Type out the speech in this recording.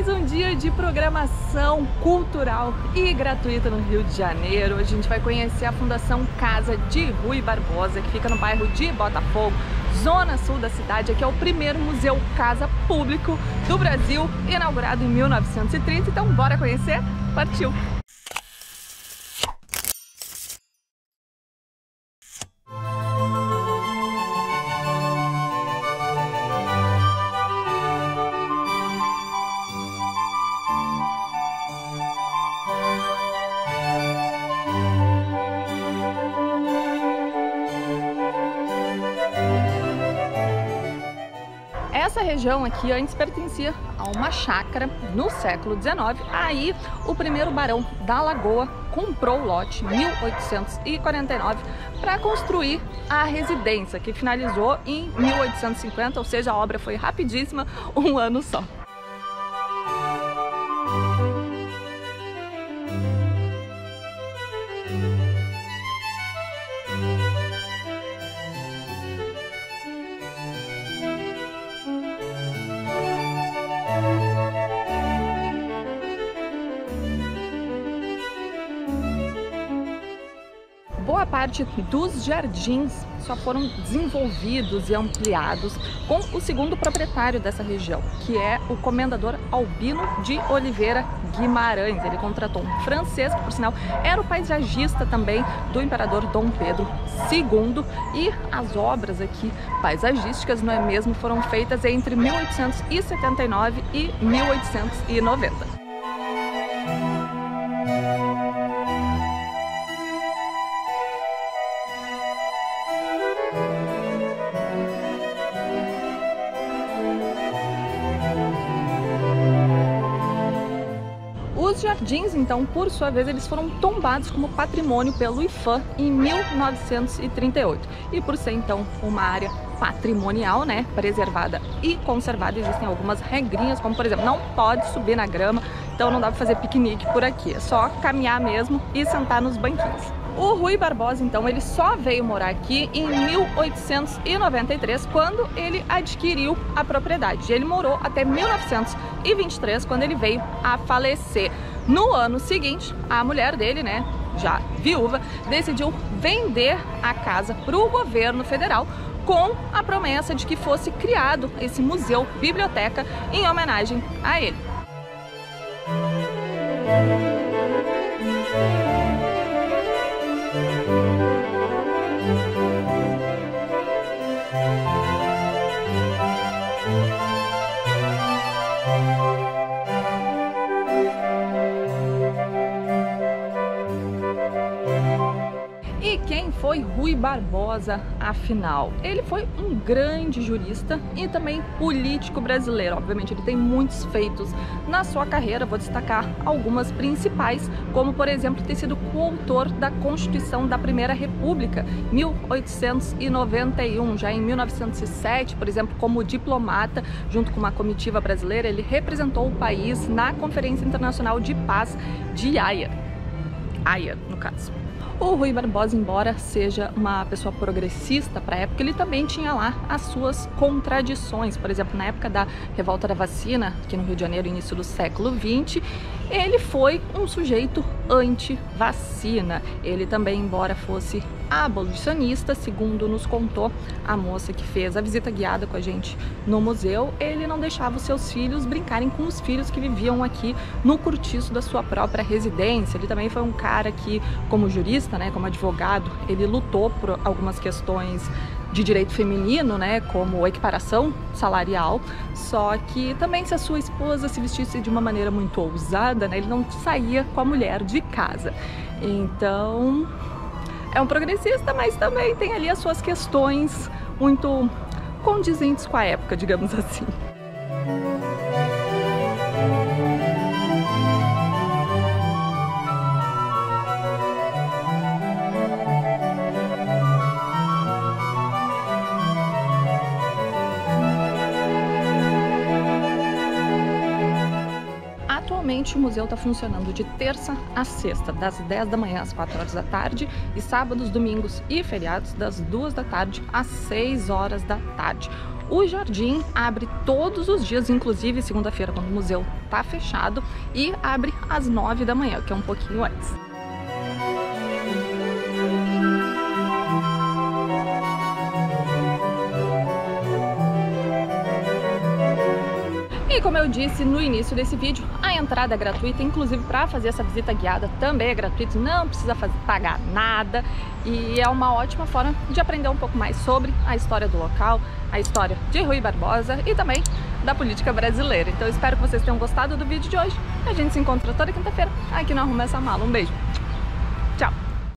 Mais um dia de programação cultural e gratuita no Rio de Janeiro. A gente vai conhecer a Fundação Casa de Rui Barbosa, que fica no bairro de Botafogo, zona sul da cidade. Aqui é o primeiro museu casa público do Brasil, inaugurado em 1930. Então bora conhecer? Partiu! Essa região aqui antes pertencia a uma chácara no século XIX. Aí o primeiro barão da Lagoa comprou o lote em 1849 para construir a residência, que finalizou em 1850, ou seja, a obra foi rapidíssima, um ano só. Boa parte dos jardins só foram desenvolvidos e ampliados com o segundo proprietário dessa região, que é o comendador Albino de Oliveira Guimarães. Ele contratou um francês, que por sinal era o paisagista também do imperador Dom Pedro II, e as obras aqui paisagísticas, não é mesmo, foram feitas entre 1879 e 1890. Os jardins, então, por sua vez, eles foram tombados como patrimônio pelo IPHAN em 1938. E por ser, então, uma área patrimonial, né, preservada e conservada, existem algumas regrinhas, como, por exemplo, não pode subir na grama, então não dá para fazer piquenique por aqui, é só caminhar mesmo e sentar nos banquinhos. O Rui Barbosa, então, ele só veio morar aqui em 1893, quando ele adquiriu a propriedade. Ele morou até 1923, quando ele veio a falecer. No ano seguinte, a mulher dele, né, já viúva, decidiu vender a casa para o governo federal, com a promessa de que fosse criado esse museu biblioteca em homenagem a ele. E quem foi Rui Barbosa, afinal? Ele foi um grande jurista e também político brasileiro. Obviamente, ele tem muitos feitos na sua carreira. Vou destacar algumas principais, como, por exemplo, ter sido coautor da Constituição da Primeira República, 1891. Já em 1907, por exemplo, como diplomata, junto com uma comitiva brasileira, ele representou o país na Conferência Internacional de Paz de Haia, no caso. O Rui Barbosa, embora seja uma pessoa progressista para a época, ele também tinha lá as suas contradições. Por exemplo, na época da revolta da vacina, aqui no Rio de Janeiro, início do século XX, ele foi um sujeito anti-vacina. Ele também, embora fosse abolicionista, segundo nos contou a moça que fez a visita guiada com a gente no museu, ele não deixava os seus filhos brincarem com os filhos que viviam aqui no cortiço da sua própria residência. Ele também foi um cara que, como jurista, né, como advogado, ele lutou por algumas questões de direito feminino, né, como equiparação salarial, só que também, se a sua esposa se vestisse de uma maneira muito ousada, né, ele não saía com a mulher de casa. Então, é um progressista, mas também tem ali as suas questões muito condizentes com a época, digamos assim. Atualmente o museu está funcionando de terça a sexta, das 10 da manhã às 4 horas da tarde, e sábados, domingos e feriados, das 2 da tarde às 6 horas da tarde. O jardim abre todos os dias, inclusive segunda-feira, quando o museu está fechado, e abre às 9 da manhã, que é um pouquinho antes. E como eu disse no início desse vídeo, a entrada é gratuita, inclusive para fazer essa visita guiada também é gratuito, não precisa pagar nada, e é uma ótima forma de aprender um pouco mais sobre a história do local, a história de Rui Barbosa e também da política brasileira. Então eu espero que vocês tenham gostado do vídeo de hoje. A gente se encontra toda quinta-feira aqui no Arruma Essa Mala. Um beijo!